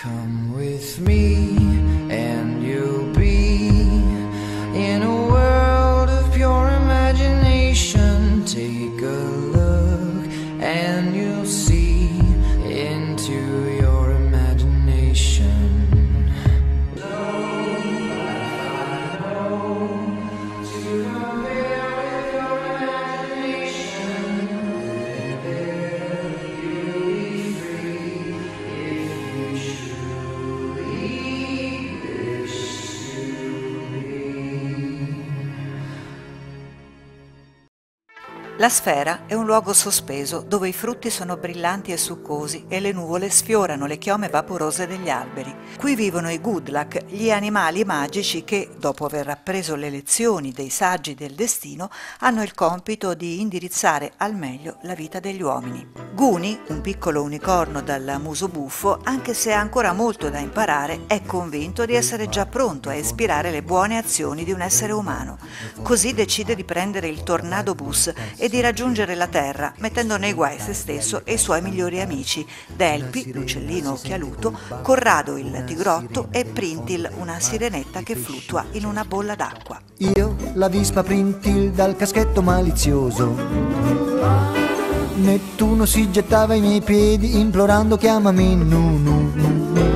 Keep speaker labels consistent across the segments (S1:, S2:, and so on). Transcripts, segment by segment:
S1: Come with me and you'll be in a world of pure imagination. Take a look and you'll see into your imagination.
S2: La sfera è un luogo sospeso dove i frutti sono brillanti e succosi e le nuvole sfiorano le chiome vaporose degli alberi. Qui vivono i Gudlak, gli animali magici che, dopo aver appreso le lezioni dei saggi del destino, hanno il compito di indirizzare al meglio la vita degli uomini. Guni, un piccolo unicorno dal muso buffo, anche se ha ancora molto da imparare, è convinto di essere già pronto a ispirare le buone azioni di un essere umano. Così decide di prendere il tornado bus e di raggiungere la Terra, mettendo nei guai se stesso e i suoi migliori amici, Delpi, l'uccellino occhialuto, Corrado il tigrotto e Printil, una sirenetta che fluttua in una bolla d'acqua.
S3: Io, la vispa Printil dal caschetto malizioso, Nettuno si gettava ai miei piedi implorando chiamami Nunu.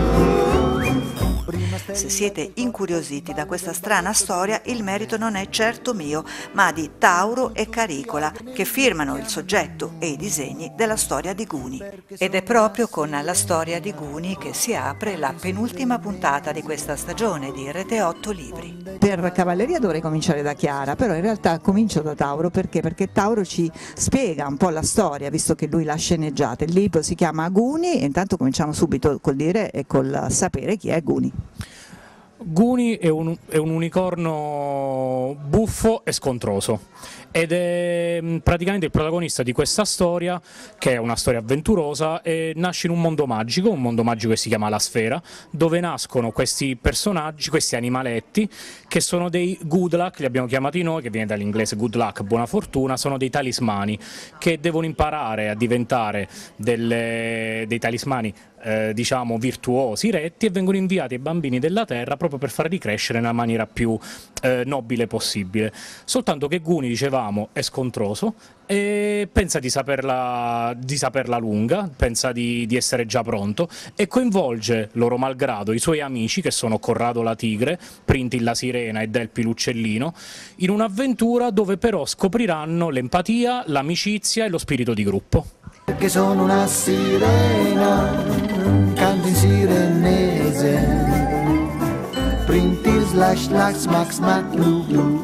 S2: Se siete incuriositi da questa strana storia, il merito non è certo mio, ma di Tauro e Caricola, che firmano il soggetto e i disegni della storia di Guni. Ed è proprio con la storia di Guni che si apre la penultima puntata di questa stagione di Rete 8 Libri.
S4: Per Cavalleria dovrei cominciare da Chiara, però in realtà comincio da Tauro perché Tauro ci spiega un po' la storia, visto che lui l'ha sceneggiata. Il libro si chiama Guni e intanto cominciamo subito col dire e col sapere chi è Guni.
S5: Guni è un unicorno buffo e scontroso ed è praticamente il protagonista di questa storia, che è una storia avventurosa, e nasce in un mondo magico che si chiama La Sfera, dove nascono questi personaggi, questi animaletti, che sono dei good luck, li abbiamo chiamati noi, che viene dall'inglese good luck, buona fortuna, sono dei talismani, che devono imparare a diventare dei talismani diciamo virtuosi, retti, e vengono inviati ai bambini della terra proprio per farli crescere nella maniera più nobile possibile. Soltanto che Guni, dicevamo, è scontroso e pensa di saperla lunga, pensa di essere già pronto, e coinvolge loro malgrado i suoi amici, che sono Corrado la tigre, Printil la sirena e Delpi l'uccellino, in un'avventura dove però scopriranno l'empatia, l'amicizia e lo spirito di gruppo.
S3: Perché sono una sirena, canto in sirenese, Printil slash slash smack smack lu lu,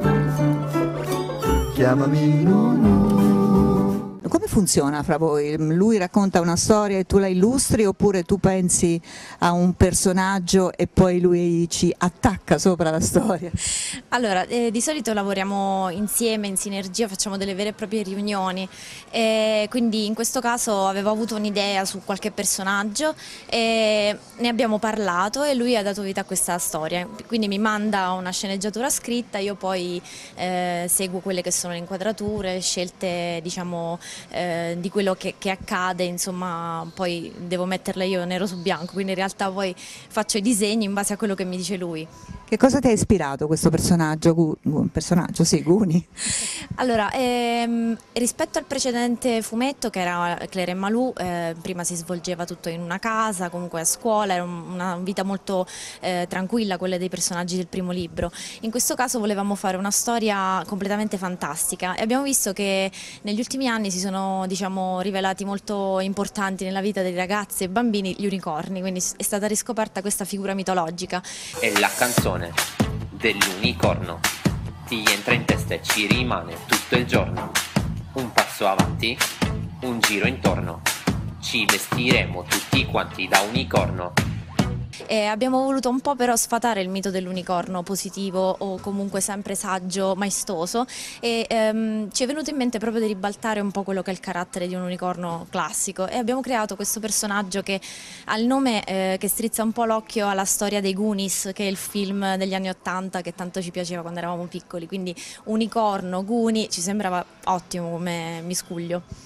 S3: chiamami Nunu.
S4: Come funziona fra voi? Lui racconta una storia e tu la illustri, oppure tu pensi a un personaggio e poi lui ci attacca sopra la storia?
S6: Allora, di solito lavoriamo insieme, in sinergia, facciamo delle vere e proprie riunioni, quindi in questo caso avevo avuto un'idea su qualche personaggio e ne abbiamo parlato e lui ha dato vita a questa storia, quindi mi manda una sceneggiatura scritta, io poi seguo quelle che sono le inquadrature, scelte diciamo di quello che accade, insomma poi devo metterle io nero su bianco, quindi in realtà poi faccio i disegni in base a quello che mi dice lui.
S4: Che cosa ti ha ispirato questo personaggio, sì, Guni?
S6: Allora, rispetto al precedente fumetto, che era Claire e Malou, prima si svolgeva tutto in una casa, comunque a scuola, era una vita molto tranquilla, quella dei personaggi del primo libro. In questo caso volevamo fare una storia completamente fantastica e abbiamo visto che negli ultimi anni si sono, diciamo, rivelati molto importanti nella vita dei ragazzi e bambini gli unicorni, quindi è stata riscoperta questa figura mitologica.
S7: È la canzone dell'unicorno, ti entra in testa e ci rimane tutto il giorno. Un passo avanti, un giro intorno, ci vestiremo tutti quanti da unicorno.
S6: Abbiamo voluto un po' però sfatare il mito dell'unicorno positivo o comunque sempre saggio, maestoso, e ci è venuto in mente proprio di ribaltare un po' quello che è il carattere di un unicorno classico, e abbiamo creato questo personaggio che ha il nome che strizza un po' l'occhio alla storia dei Goonies, che è il film degli anni '80 che tanto ci piaceva quando eravamo piccoli, quindi unicorno, Goonie, ci sembrava ottimo come miscuglio.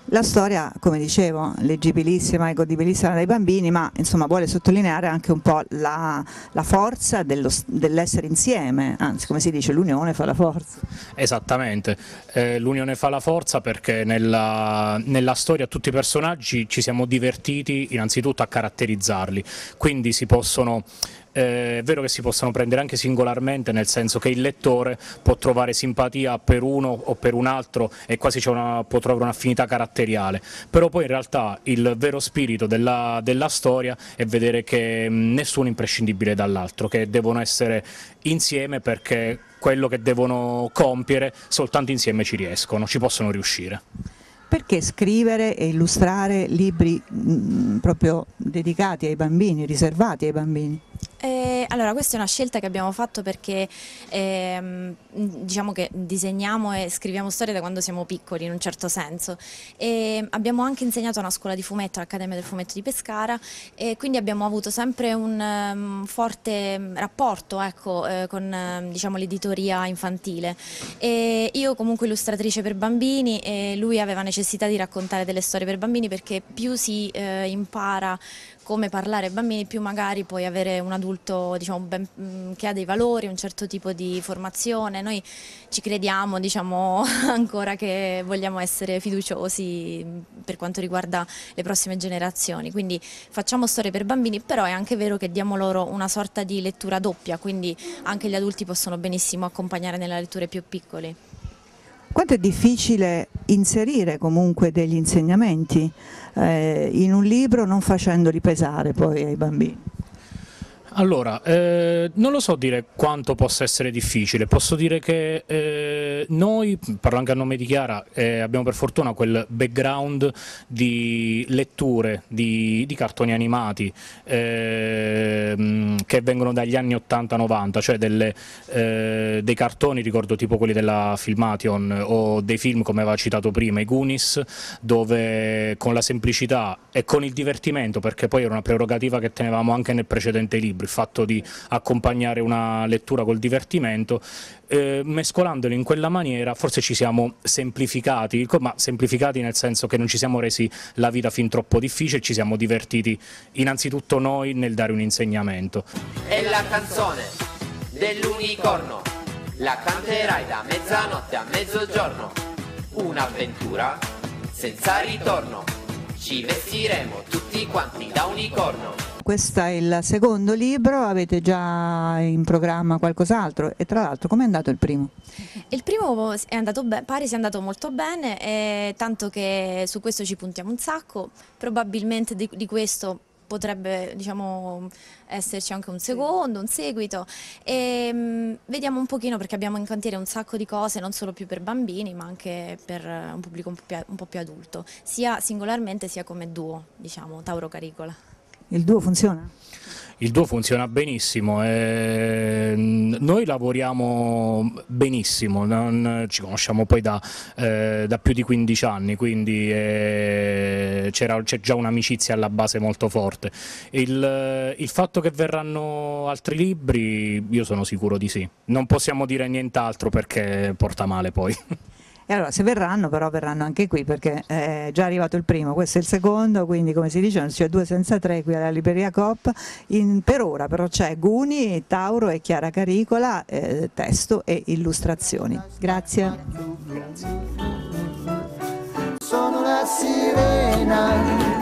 S4: La storia, come dicevo, leggibilissima e godibilissima dai bambini, ma insomma vuole sottolineare anche un po' la forza dell'essere insieme, anzi, come si dice, l'unione fa la forza.
S5: Esattamente, l'unione fa la forza, perché nella storia tutti i personaggi ci siamo divertiti innanzitutto a caratterizzarli, quindi si possono... È vero che si possono prendere anche singolarmente, nel senso che il lettore può trovare simpatia per uno o per un altro e quasi può trovare un'affinità caratteriale, però poi in realtà il vero spirito della storia è vedere che nessuno è imprescindibile dall'altro, che devono essere insieme, perché quello che devono compiere soltanto insieme ci riescono, ci possono riuscire.
S4: Perché scrivere e illustrare libri proprio dedicati ai bambini, riservati ai bambini?
S6: Allora, questa è una scelta che abbiamo fatto perché diciamo che disegniamo e scriviamo storie da quando siamo piccoli, in un certo senso, e abbiamo anche insegnato a una scuola di fumetto, all'Accademia del Fumetto di Pescara, e quindi abbiamo avuto sempre un forte rapporto, ecco, con diciamo, l'editoria infantile. E io comunque illustratrice per bambini, e lui aveva necessità di raccontare delle storie per bambini, perché più si impara come parlare ai bambini, più magari puoi avere un adulto, diciamo, che ha dei valori, un certo tipo di formazione. Noi ci crediamo, diciamo, ancora che vogliamo essere fiduciosi per quanto riguarda le prossime generazioni, quindi facciamo storie per bambini, però è anche vero che diamo loro una sorta di lettura doppia, quindi anche gli adulti possono benissimo accompagnare nelle letture più piccoli.
S4: Quanto è difficile inserire comunque degli insegnamenti in un libro, non facendoli pesare poi ai bambini?
S5: Allora, non lo so dire quanto possa essere difficile, posso dire che noi, parlo anche a nome di Chiara, abbiamo per fortuna quel background di letture di cartoni animati che vengono dagli anni 80-90, cioè dei cartoni, ricordo tipo quelli della Filmation o dei film come aveva citato prima, i Goonies, dove con la semplicità e con il divertimento, perché poi era una prerogativa che tenevamo anche nel precedente libro, il fatto di accompagnare una lettura col divertimento, mescolandoli in quella maniera forse ci siamo semplificati, ma semplificati nel senso che non ci siamo resi la vita fin troppo difficile, ci siamo divertiti innanzitutto noi nel dare un insegnamento.
S7: È la canzone dell'unicorno, la canterai da mezzanotte a mezzogiorno, un'avventura senza ritorno, ci vestiremo tutti quanti da unicorno.
S4: Questo è il secondo libro, avete già in programma qualcos'altro? E tra l'altro com'è andato il primo?
S6: Il primo è andato pare sia andato molto bene, tanto che su questo ci puntiamo un sacco, probabilmente di questo potrebbe, diciamo, esserci anche un secondo, un seguito, e vediamo un pochino, perché abbiamo in cantiere un sacco di cose, non solo più per bambini ma anche per un pubblico un po' più adulto, sia singolarmente sia come duo, diciamo, Tauro Caricola.
S4: Il duo funziona?
S5: Il duo funziona benissimo, noi lavoriamo benissimo, ci conosciamo poi da più di 15 anni, quindi c'è già un'amicizia alla base molto forte. Il fatto che verranno altri libri, io sono sicuro di sì, non possiamo dire nient'altro perché porta male poi.
S4: E allora se verranno, però verranno anche qui, perché è già arrivato il primo, questo è il secondo, quindi come si dice non c'è due senza tre qui alla Libreria Coop. Per ora però c'è Guni, Tauro e Chiara Caricola, testo e illustrazioni. Grazie.
S3: Sono una sirena.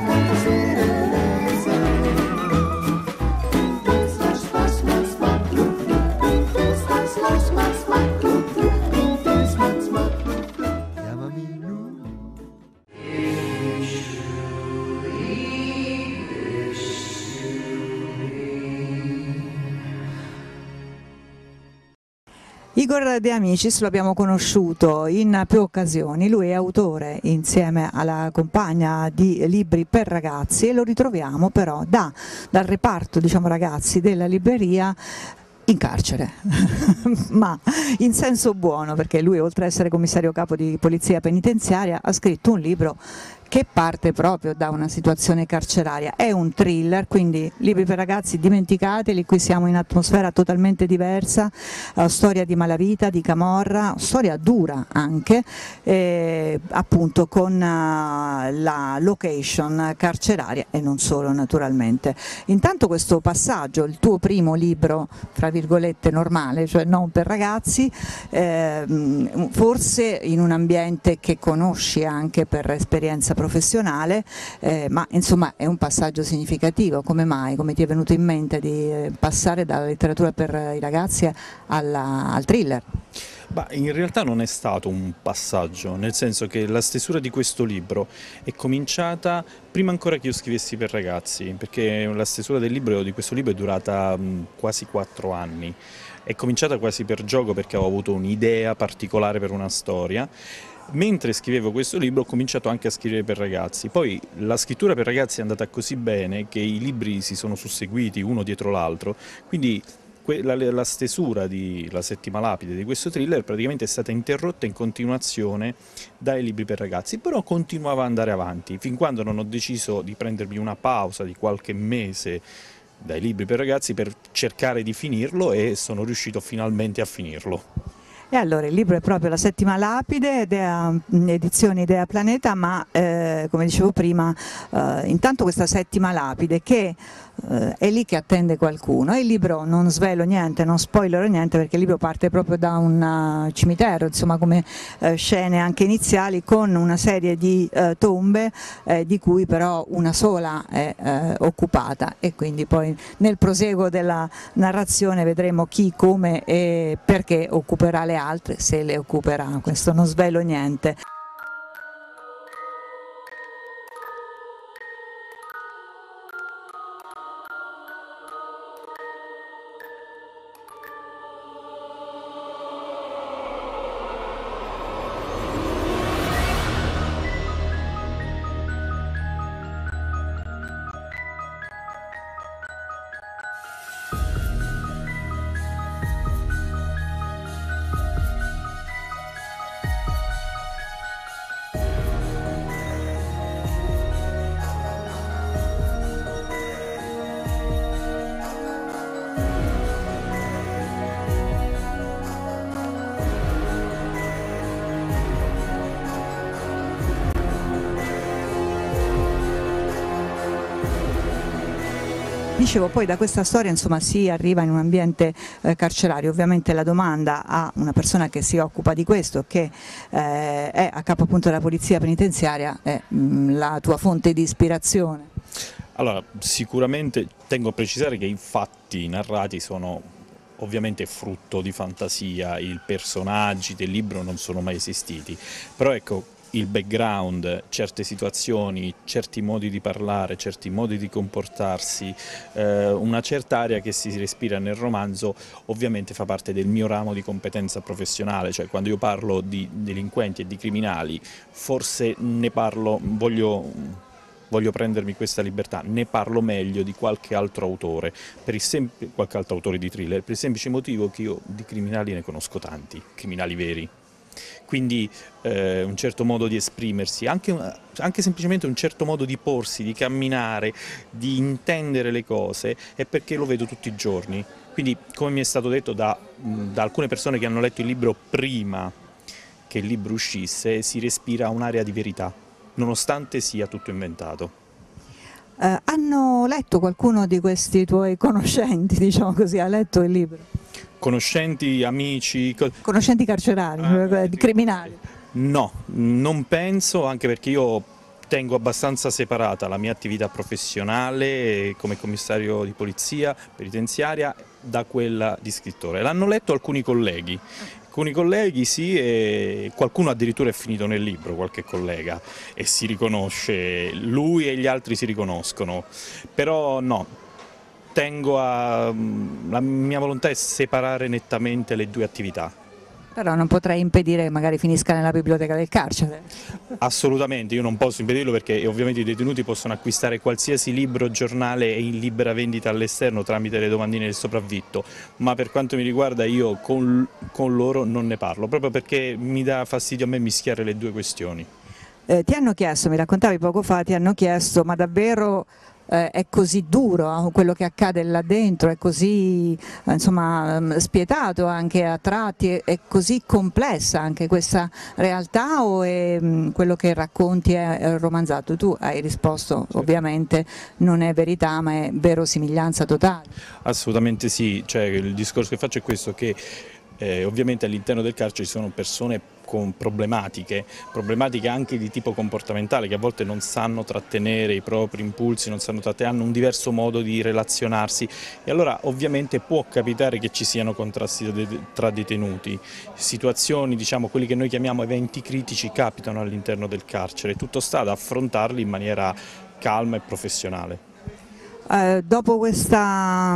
S4: Igor De Amicis lo abbiamo conosciuto in più occasioni, lui è autore insieme alla compagna di libri per ragazzi e lo ritroviamo però dal reparto, diciamo, ragazzi della libreria in carcere, ma in senso buono, perché lui, oltre ad essere commissario capo di polizia penitenziaria, ha scritto un libro che parte proprio da una situazione carceraria. È un thriller, quindi libri per ragazzi dimenticateli, qui siamo in atmosfera totalmente diversa, storia di malavita, di camorra, storia dura anche, appunto con la location carceraria e non solo naturalmente. Intanto questo passaggio, il tuo primo libro, fra virgolette normale, cioè non per ragazzi, forse in un ambiente che conosci anche per esperienza professionale, ma insomma è un passaggio significativo. Come mai? Come ti è venuto in mente di passare dalla letteratura per i ragazzi al thriller?
S8: In realtà non è stato un passaggio, nel senso che la stesura di questo libro è cominciata prima ancora che io scrivessi per ragazzi, perché la stesura di questo libro è durata quasi 4 anni. È cominciata quasi per gioco, perché avevo avuto un'idea particolare per una storia. Mentre scrivevo questo libro ho cominciato anche a scrivere per ragazzi, poi la scrittura per ragazzi è andata così bene che i libri si sono susseguiti uno dietro l'altro, quindi la stesura di La settima lapide di questo thriller praticamente è stata interrotta in continuazione dai libri per ragazzi, però continuava ad andare avanti, fin quando non ho deciso di prendermi una pausa di qualche mese dai libri per ragazzi per cercare di finirlo, e sono riuscito finalmente a finirlo.
S4: E allora il libro è proprio La settima lapide, edizioni Idea Planeta, ma come dicevo prima, intanto questa settima lapide che è lì che attende qualcuno, e il libro, non svelo niente, non spoilerò niente, perché il libro parte proprio da un cimitero, insomma, come scene anche iniziali, con una serie di tombe di cui però una sola è occupata, e quindi poi nel proseguo della narrazione vedremo chi, come e perché occuperà le altre, se le occuperà. Questo non svelo niente. Dicevo, poi da questa storia insomma si arriva in un ambiente carcerario. Ovviamente la domanda a una persona che si occupa di questo, che è a capo appunto della polizia penitenziaria, è la tua fonte di ispirazione.
S8: Allora, sicuramente tengo a precisare che i fatti narrati sono ovviamente frutto di fantasia, i personaggi del libro non sono mai esistiti, però ecco, il background, certe situazioni, certi modi di parlare, certi modi di comportarsi, una certa area che si respira nel romanzo ovviamente fa parte del mio ramo di competenza professionale, cioè quando io parlo di delinquenti e di criminali forse ne parlo, voglio prendermi questa libertà, ne parlo meglio di qualche altro autore, qualche altro autore di thriller, per il semplice motivo che io di criminali ne conosco tanti, criminali veri. Quindi un certo modo di esprimersi, anche semplicemente un certo modo di porsi, di camminare, di intendere le cose, è perché lo vedo tutti i giorni. Quindi, come mi è stato detto da alcune persone che hanno letto il libro prima che il libro uscisse, si respira un'area di verità, nonostante sia tutto inventato.
S4: Hanno letto qualcuno di questi tuoi conoscenti, diciamo così, ha letto il libro?
S8: Conoscenti, amici...
S4: Conoscenti carcerari, criminali?
S8: No, non penso, anche perché io tengo abbastanza separata la mia attività professionale come commissario di polizia penitenziaria da quella di scrittore. L'hanno letto alcuni colleghi sì, e qualcuno addirittura è finito nel libro, qualche collega, e si riconosce, lui e gli altri si riconoscono, però no. La mia volontà è separare nettamente le due attività.
S4: Però non potrei impedire che magari finisca nella biblioteca del carcere.
S8: Assolutamente, io non posso impedirlo, perché ovviamente i detenuti possono acquistare qualsiasi libro, giornale e in libera vendita all'esterno tramite le domandine del sopravvitto, ma per quanto mi riguarda io con loro non ne parlo, proprio perché mi dà fastidio a me mischiare le due questioni.
S4: Ti hanno chiesto, mi raccontavi poco fa, ti hanno chiesto ma davvero è così duro quello che accade là dentro, è così insomma spietato anche a tratti, è così complessa anche questa realtà o è, quello che racconti è romanzato? Tu hai risposto ovviamente non è verità ma è verosimiglianza totale.
S8: Assolutamente sì, cioè, il discorso che faccio è questo, che ovviamente all'interno del carcere ci sono persone con problematiche anche di tipo comportamentale, che a volte non sanno trattenere i propri impulsi, hanno un diverso modo di relazionarsi, e allora ovviamente può capitare che ci siano contrasti tra detenuti, situazioni, diciamo, quelli che noi chiamiamo eventi critici capitano all'interno del carcere, tutto sta ad affrontarli in maniera calma e professionale.
S4: Dopo questa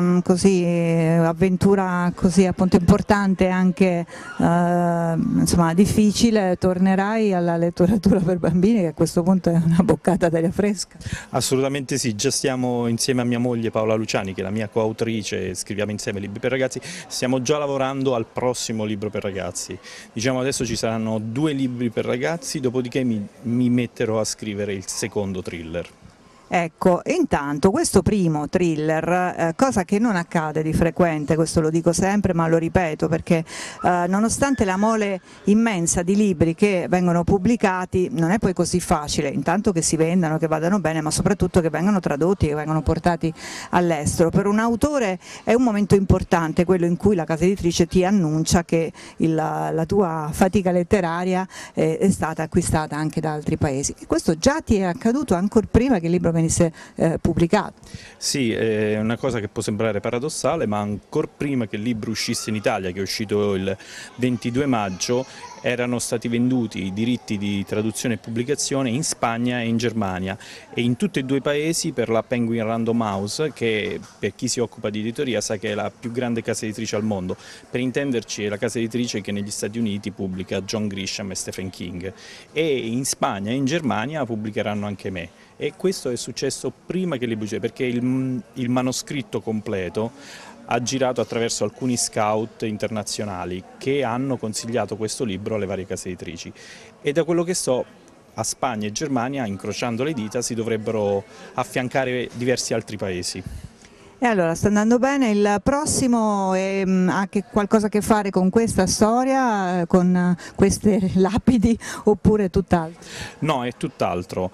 S4: avventura così appunto importante anche insomma difficile, tornerai alla letteratura per bambini, che a questo punto è una boccata d'aria fresca?
S8: Assolutamente sì, già stiamo insieme a mia moglie Paola Luciani, che è la mia coautrice, scriviamo insieme libri per ragazzi, stiamo già lavorando al prossimo libro per ragazzi. Diciamo adesso ci saranno 2 libri per ragazzi, dopodiché mi metterò a scrivere il secondo thriller.
S4: Ecco, intanto questo primo thriller, cosa che non accade di frequente, questo lo dico sempre ma lo ripeto perché nonostante la mole immensa di libri che vengono pubblicati non è poi così facile, intanto che si vendano, che vadano bene, ma soprattutto che vengano tradotti, che vengano portati all'estero. Per un autore è un momento importante quello in cui la casa editrice ti annuncia che la tua fatica letteraria è stata acquistata anche da altri paesi. E questo già ti è accaduto ancora prima che il libro venisse pubblicato.
S8: Sì, è una cosa che può sembrare paradossale, ma ancora prima che il libro uscisse in Italia, che è uscito il 22 maggio, erano stati venduti i diritti di traduzione e pubblicazione in Spagna e in Germania, e in tutti e 2 i paesi per la Penguin Random House, che per chi si occupa di editoria sa che è la più grande casa editrice al mondo. Per intenderci è la casa editrice che negli Stati Uniti pubblica John Grisham e Stephen King, e in Spagna e in Germania pubblicheranno anche me. E questo è successo prima che il libro uscisse, perché il manoscritto completo ha girato attraverso alcuni scout internazionali che hanno consigliato questo libro alle varie case editrici, e da quello che so a Spagna e Germania, incrociando le dita, si dovrebbero affiancare diversi altri paesi.
S4: E allora sta andando bene, il prossimo ha qualcosa a che fare con questa storia, con queste lapidi, oppure tutt'altro?
S8: No, è tutt'altro.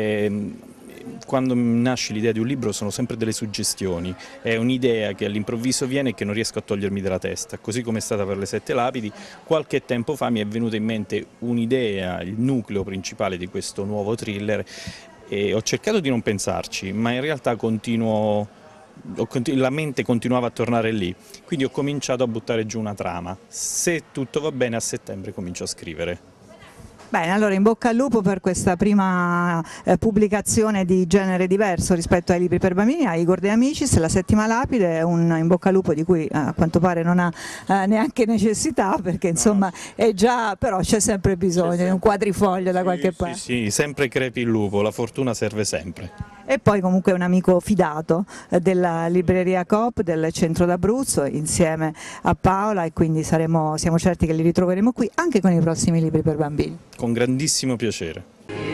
S8: Quando nasce l'idea di un libro sono sempre delle suggestioni, è un'idea che all'improvviso viene e che non riesco a togliermi dalla testa, così come è stata per le 7 lapidi. Qualche tempo fa mi è venuta in mente un'idea, il nucleo principale di questo nuovo thriller, e ho cercato di non pensarci, ma in realtà la mente continuava a tornare lì, quindi ho cominciato a buttare giù una trama. Se tutto va bene, a settembre comincio a scrivere.
S4: Bene, allora in bocca al lupo per questa prima pubblicazione di genere diverso rispetto ai libri per bambini, a Igor De Amicis. La settima lapide è un in bocca al lupo di cui a quanto pare non ha neanche necessità, perché insomma è già, però c'è sempre bisogno di un quadrifoglio da qualche parte.
S8: Sì, sempre crepi il lupo, la fortuna serve sempre.
S4: E poi comunque è un amico fidato della libreria Coop del centro d'Abruzzo insieme a Paola, e quindi siamo certi che li ritroveremo qui anche con i prossimi libri per bambini.
S8: Con grandissimo piacere.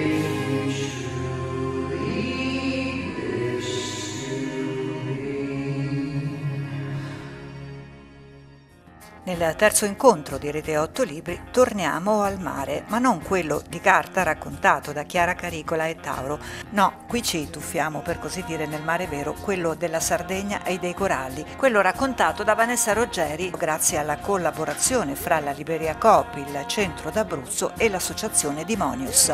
S2: Nel terzo incontro di Rete 8 Libri torniamo al mare, ma non quello di carta raccontato da Chiara Caricola e Tauro. No, qui ci tuffiamo per così dire nel mare vero, quello della Sardegna e dei coralli, quello raccontato da Vanessa Ruggeri grazie alla collaborazione fra la libreria Coop, il centro d'Abruzzo e l'associazione Dimonius.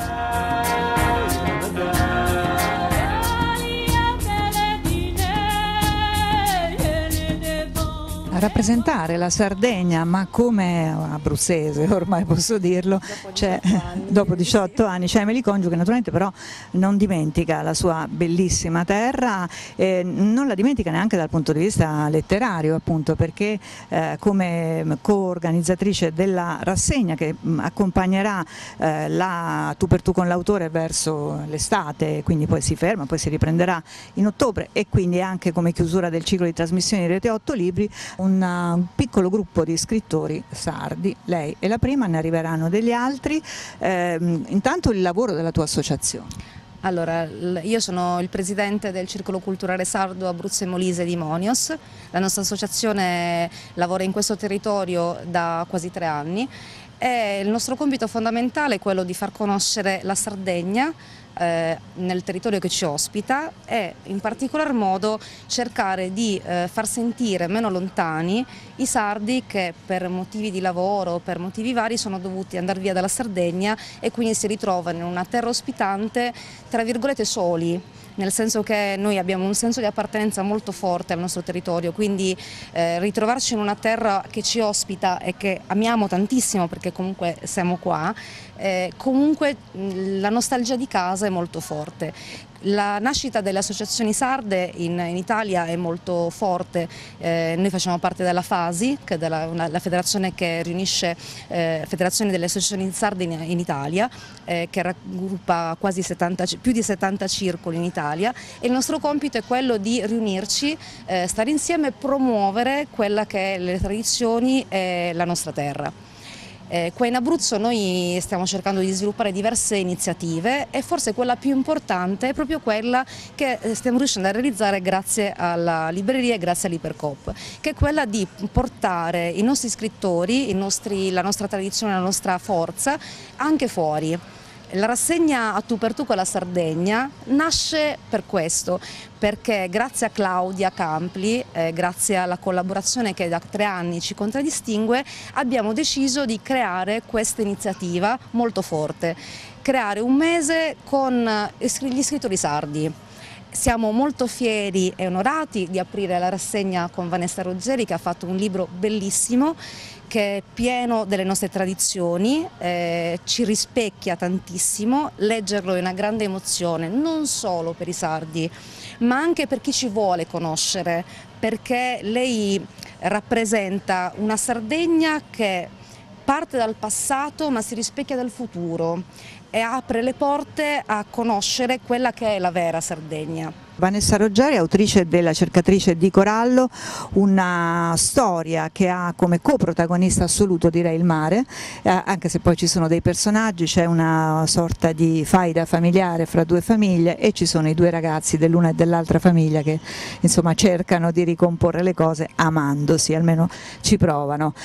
S4: A rappresentare la Sardegna, ma come abruzzese, ormai posso dirlo, dopo 18 anni c'è Emily Congiu, che naturalmente però non dimentica la sua bellissima terra, non la dimentica neanche dal punto di vista letterario, appunto, perché come co-organizzatrice della rassegna che accompagnerà la Tu per tu con l'autore verso l'estate, quindi poi si ferma, poi si riprenderà in ottobre, e quindi anche come chiusura del ciclo di trasmissioni di Rete 8 Libri, un un piccolo gruppo di scrittori sardi, lei è la prima, ne arriveranno degli altri. Intanto il lavoro della tua associazione.
S9: Allora, io sono il presidente del Circolo Culturale Sardo Abruzzo e Molise di Monios. La nostra associazione lavora in questo territorio da quasi 3 anni e il nostro compito fondamentale è quello di far conoscere la Sardegna nel territorio che ci ospita e in particolar modo cercare di far sentire meno lontani i sardi che per motivi di lavoro, per motivi vari, sono dovuti andare via dalla Sardegna e quindi si ritrovano in una terra ospitante tra virgolette soli, nel senso che noi abbiamo un senso di appartenenza molto forte al nostro territorio, quindi ritrovarci in una terra che ci ospita e che amiamo tantissimo perché comunque siamo qua, comunque la nostalgia di casa è molto forte. La nascita delle associazioni sarde in Italia è molto forte, noi facciamo parte della FASI, che è la federazione che riunisce federazioni delle associazioni sarde in Italia, che raggruppa più di 70 circoli in Italia, e il nostro compito è quello di riunirci, stare insieme e promuovere quella che è le tradizioni e la nostra terra. Qua in Abruzzo noi stiamo cercando di sviluppare diverse iniziative e forse quella più importante è proprio quella che stiamo riuscendo a realizzare grazie alla libreria e grazie all'Ipercoop, che è quella di portare i nostri scrittori, la nostra tradizione, la nostra forza anche fuori. La rassegna A tu per tu con la Sardegna nasce per questo, perché grazie a Claudia Campli, grazie alla collaborazione che da 3 anni ci contraddistingue, abbiamo deciso di creare questa iniziativa molto forte, creare un mese con gli scrittori sardi. Siamo molto fieri e onorati di aprire la rassegna con Vanessa Ruggeri, che ha fatto un libro bellissimo che è pieno delle nostre tradizioni, ci rispecchia tantissimo. Leggerlo è una grande emozione, non solo per i sardi, ma anche per chi ci vuole conoscere, perché lei rappresenta una Sardegna che parte dal passato ma si rispecchia dal futuro e apre le porte a conoscere quella che è la vera Sardegna.
S4: Vanessa Ruggeri, autrice della Cercatrice di Corallo, una storia che ha come coprotagonista assoluto, direi, il mare, anche se poi ci sono dei personaggi, c'è una sorta di faida familiare fra 2 famiglie e ci sono i 2 ragazzi dell'una e dell'altra famiglia che insomma cercano di ricomporre le cose amandosi, almeno ci provano.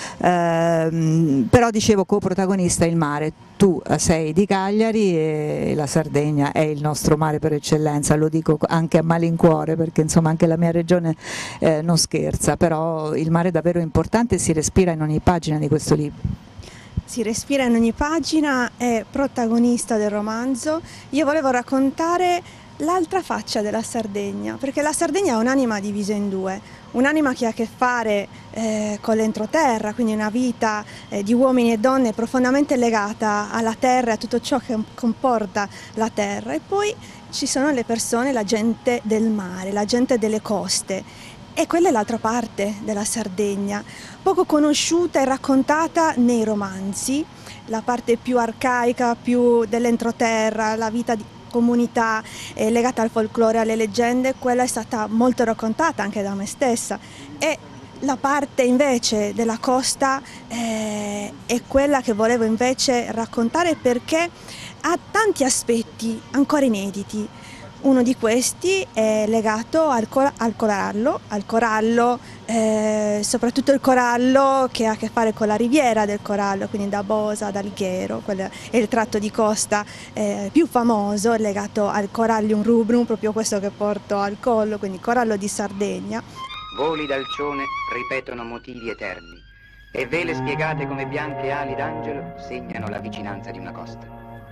S4: Però dicevo, coprotagonista il mare, tu sei di Cagliari e la Sardegna è il nostro mare per eccellenza, lo dico anche a malincuore perché insomma anche la mia regione non scherza, però il mare è davvero importante e si respira in ogni pagina di questo libro.
S10: Si respira in ogni pagina, è protagonista del romanzo. Io volevo raccontare l'altra faccia della Sardegna, perché la Sardegna è un'anima divisa in 2, un'anima che ha a che fare con l'entroterra, quindi una vita di uomini e donne profondamente legata alla terra e a tutto ciò che comporta la terra, e poi ci sono le persone, la gente del mare, la gente delle coste, e quella è l'altra parte della Sardegna, poco conosciuta e raccontata nei romanzi, la parte più arcaica, più dell'entroterra, la vita di comunità legata al folklore, alle leggende, quella è stata molto raccontata anche da me stessa, e la parte invece della costa è quella che volevo invece raccontare perché ha tanti aspetti ancora inediti. Uno di questi è legato al corallo, soprattutto il corallo che ha a che fare con la riviera del corallo, quindi da Bosa ad Alghero, quello è il tratto di costa più famoso, legato al Corallium rubrum, proprio questo che porto al collo, quindi corallo di Sardegna.
S11: Voli dal cione ripetono motivi eterni e vele spiegate come bianche ali d'angelo segnano la vicinanza di una costa.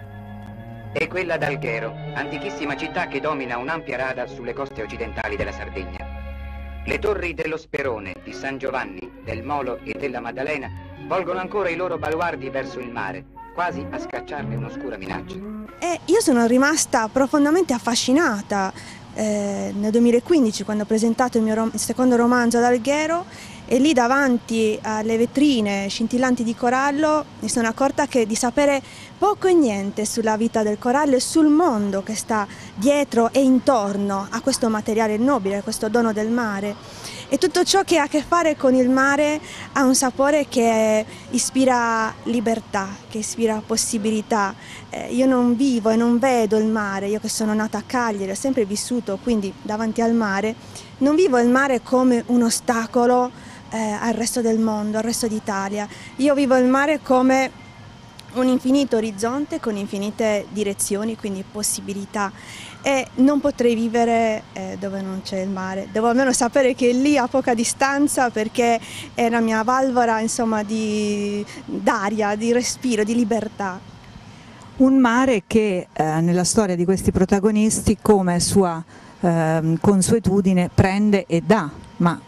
S11: È quella d'Alghero, antichissima città che domina un'ampia rada sulle coste occidentali della Sardegna. Le torri dello Sperone, di San Giovanni, del Molo e della Maddalena volgono ancora i loro baluardi verso il mare, quasi a scacciarne un'oscura minaccia.
S10: E io sono rimasta profondamente affascinata nel 2015, quando ho presentato il mio secondo romanzo ad Alghero, e lì davanti alle vetrine scintillanti di corallo mi sono accorta di sapere poco e niente sulla vita del corallo e sul mondo che sta dietro e intorno a questo materiale nobile, a questo dono del mare. E tutto ciò che ha a che fare con il mare ha un sapore che ispira libertà, che ispira possibilità. Io non vivo e non vedo il mare, io che sono nata a Cagliari, ho sempre vissuto quindi davanti al mare, non vivo il mare come un ostacolo al resto del mondo, al resto d'Italia. Io vivo il mare come un infinito orizzonte con infinite direzioni, quindi possibilità. E non potrei vivere dove non c'è il mare, devo almeno sapere che è lì a poca distanza, perché è la mia valvola, insomma, d'aria, di respiro, di libertà.
S4: Un mare che nella storia di questi protagonisti, come sua consuetudine, prende e dà, ma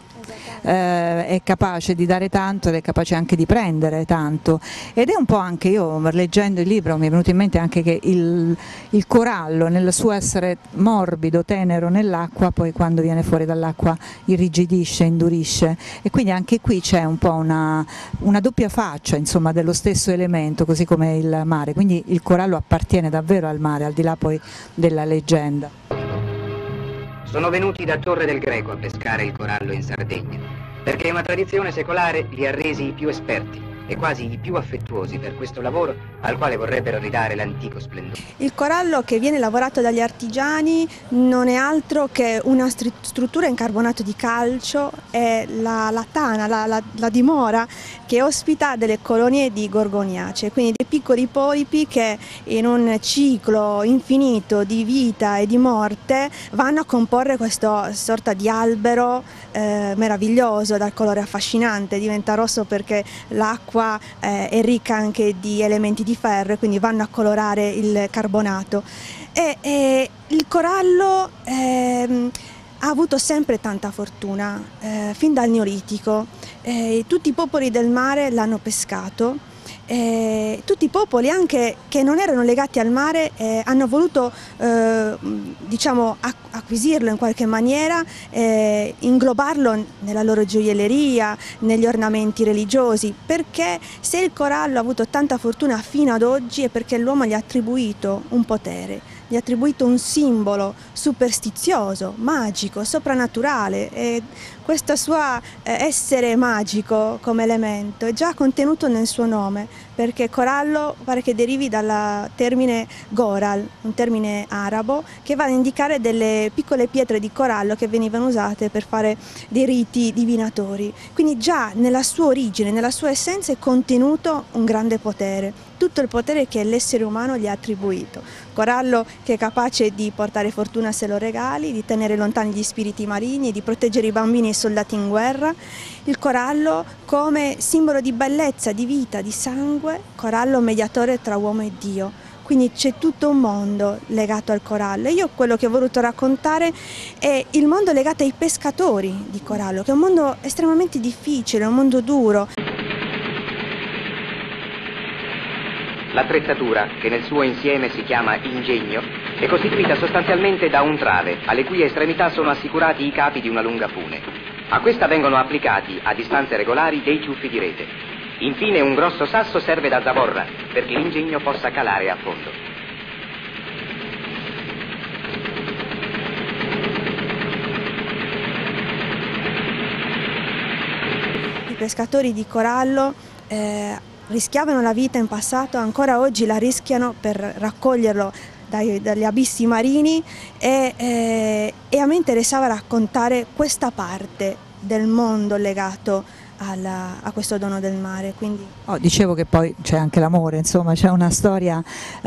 S4: è capace di dare tanto ed è capace anche di prendere tanto, ed è un po' anche, io leggendo il libro mi è venuto in mente anche che il corallo nel suo essere morbido, tenero nell'acqua, poi quando viene fuori dall'acqua irrigidisce, indurisce, e quindi anche qui c'è un po' una doppia faccia, insomma, dello stesso elemento, così come il mare, quindi il corallo appartiene davvero al mare, al di là poi della leggenda.
S11: Sono venuti da Torre del Greco a pescare il corallo in Sardegna, perché una tradizione secolare li ha resi i più esperti e quasi i più affettuosi per questo lavoro al quale vorrebbero ridare l'antico splendore.
S10: Il corallo che viene lavorato dagli artigiani non è altro che una struttura in carbonato di calcio, è la tana, la dimora che ospita delle colonie di gorgoniacee, quindi dei piccoli polipi che in un ciclo infinito di vita e di morte vanno a comporre questa sorta di albero meraviglioso, dal colore affascinante, diventa rosso perché l'acqua è ricca anche di elementi di ferro e quindi vanno a colorare il carbonato. E il corallo ha avuto sempre tanta fortuna, fin dal Neolitico. Tutti i popoli del mare l'hanno pescato. Tutti i popoli anche che non erano legati al mare hanno voluto diciamo acquisirlo in qualche maniera, inglobarlo nella loro gioielleria, negli ornamenti religiosi, perché se il corallo ha avuto tanta fortuna fino ad oggi è perché l'uomo gli ha attribuito un potere, gli ha attribuito un simbolo superstizioso, magico, soprannaturale, e questo suo essere magico come elemento è già contenuto nel suo nome, perché corallo pare che derivi dal termine goral, un termine arabo che va ad indicare delle piccole pietre di corallo che venivano usate per fare dei riti divinatori. Quindi già nella sua origine, nella sua essenza è contenuto un grande potere, tutto il potere che l'essere umano gli ha attribuito. Corallo che è capace di portare fortuna se lo regali, di tenere lontani gli spiriti maligni, di proteggere i bambini e i soldati in guerra. Il corallo come simbolo di bellezza, di vita, di sangue, corallo mediatore tra uomo e Dio. Quindi c'è tutto un mondo legato al corallo. E io quello che ho voluto raccontare è il mondo legato ai pescatori di corallo, che è un mondo estremamente difficile, un mondo duro.
S11: L'attrezzatura, che nel suo insieme si chiama ingegno, è costituita sostanzialmente da un trave, alle cui estremità sono assicurati i capi di una lunga fune. A questa vengono applicati, a distanze regolari, dei ciuffi di rete. Infine un grosso sasso serve da zavorra, perché l'ingegno possa calare a fondo.
S10: I pescatori di corallo rischiavano la vita in passato, ancora oggi la rischiano per raccoglierlo dagli abissi marini e a me interessava raccontare questa parte del mondo legato a questo dono del mare. Quindi...
S4: dicevo che poi c'è anche l'amore, insomma c'è una storia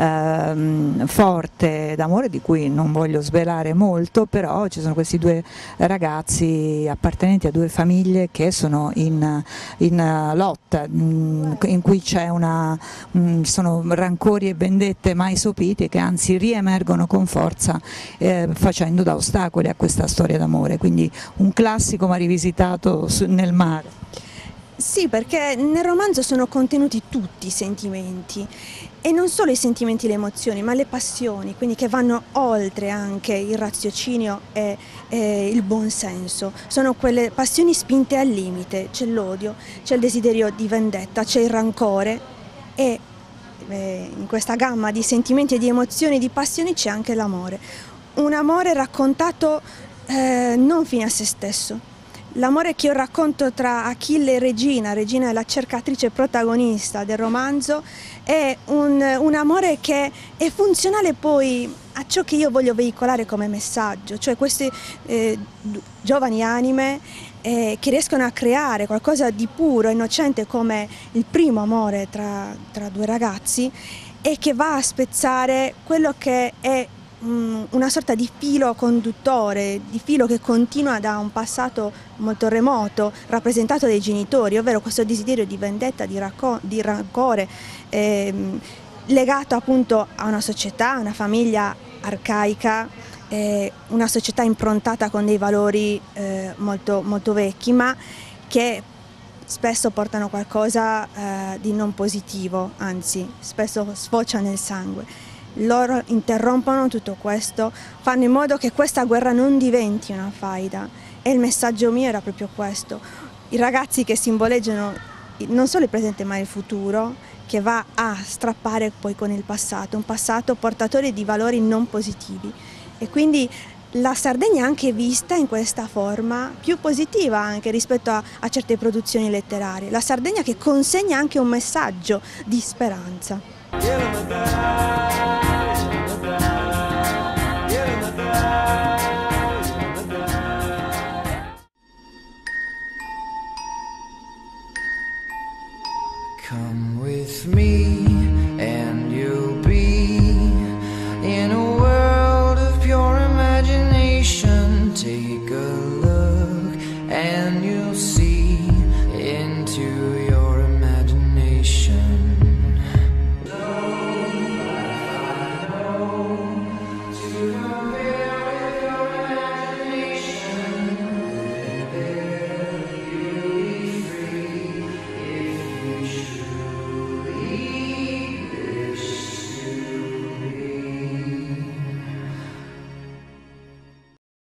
S4: forte d'amore di cui non voglio svelare molto, però ci sono questi due ragazzi appartenenti a due famiglie che sono in lotta, in cui c'è sono rancori e vendette mai sopiti che anzi riemergono con forza facendo da ostacoli a questa storia d'amore, quindi un classico ma rivisitato nel mare.
S10: Sì, perché nel romanzo sono contenuti tutti i sentimenti, e non solo i sentimenti e le emozioni, ma le passioni, quindi che vanno oltre anche il raziocinio e il buonsenso. Sono quelle passioni spinte al limite, c'è l'odio, c'è il desiderio di vendetta, c'è il rancore, e in questa gamma di sentimenti e di emozioni e di passioni c'è anche l'amore. Un amore raccontato non fine a se stesso. L'amore che io racconto tra Achille e Regina, Regina è la cercatrice protagonista del romanzo, è un amore che è funzionale poi a ciò che io voglio veicolare come messaggio, cioè queste giovani anime che riescono a creare qualcosa di puro, innocente come il primo amore tra due ragazzi, e che va a spezzare quello che è una sorta di filo conduttore, di filo che continua da un passato molto remoto, rappresentato dai genitori, ovvero questo desiderio di vendetta, di rancore, legato appunto a una società, a una famiglia arcaica, una società improntata con dei valori molto, molto vecchi, ma che spesso portano qualcosa di non positivo, anzi spesso sfocia nel sangue. Loro interrompono tutto questo, fanno in modo che questa guerra non diventi una faida, e il messaggio mio era proprio questo. I ragazzi che simboleggiano non solo il presente ma il futuro, che va a strappare poi con il passato, un passato portatore di valori non positivi, e quindi la Sardegna è anche vista in questa forma più positiva anche rispetto a certe produzioni letterarie. La Sardegna che consegna anche un messaggio di speranza.